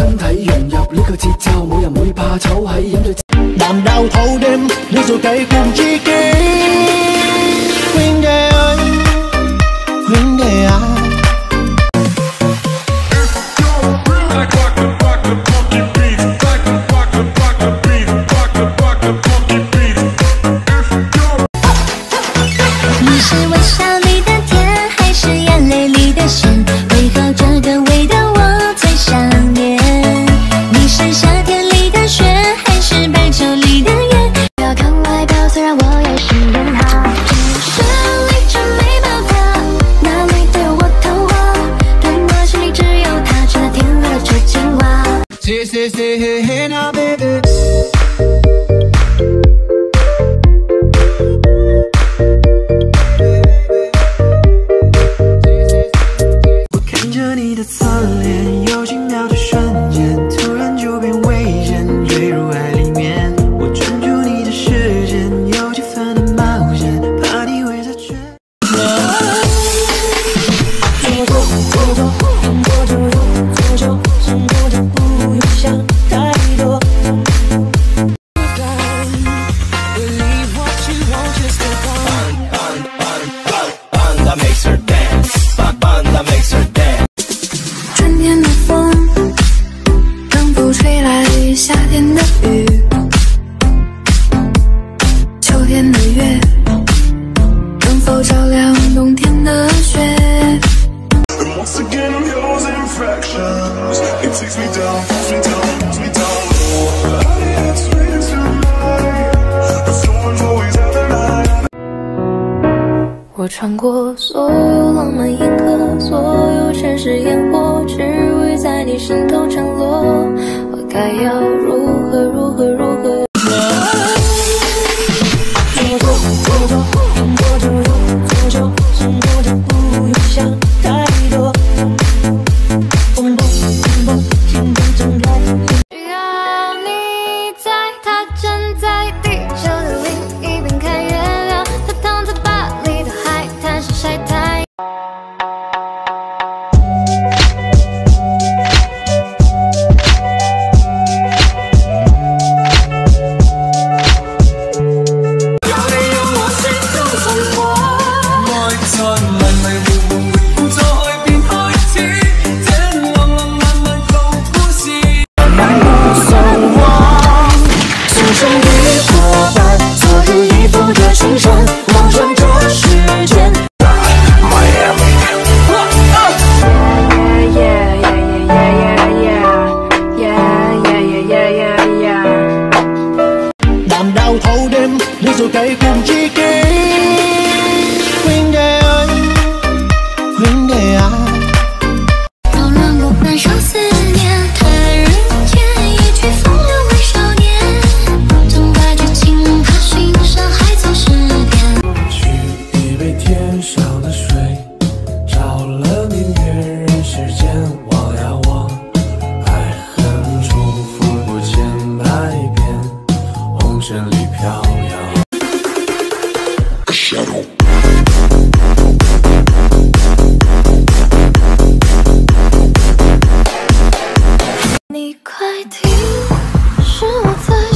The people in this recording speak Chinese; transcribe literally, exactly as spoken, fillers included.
身體融入呢個節奏，冇人會怕醜喺飲醉。難道肚掂你做計顧自己 ？Queen嘅愛 ，Queen嘅愛。 你是微笑里的甜，还是眼泪里的咸？为何这个味道我最想念？你是夏天里的雪，还是白昼里的月？不要看外表，虽然我也是人哈。只是你真没办法，哪里都有我童话，对我心里只有他，是那天鹅的雏青蛙。Say say say hey hey now baby。 你的侧脸，有几秒的瞬间，突然就变危险，坠入爱里面。我专注你的时间，有几分的冒险，怕你会再圈。做做做做，做就有，做就成，做就不用想太多。Believe what you want, just go on. Banda makes her dance, banda makes her dance. 春天的风能否吹来夏天的雨？秋天的月能否照亮冬天的雪？ Once again I'm yours in fractions. It takes me down, pulls me down, pulls me down low. I had swings tonight, but someone's always at the night. 我穿过所有浪漫银河，所有城市烟火，只为在你心头降落。我该要如何如何如何？做做做做，做就有，做就成，做就不用想太多。蹦蹦蹦蹦，心动睁开。只要你在，他站在地球的另一边看月亮，他躺在巴黎的海滩上晒太阳。 計顧自己 ，Queen 嘅愛 ，Queen 嘅愛。 擾亂我半生思念，叹人間一曲風流為少年，縱百句情怕尋山海走十遍。 取一杯天上的水，照了明月人世間，望呀望，愛恨重複過千百遍，紅塵裡飄搖。 你快聽，是我在。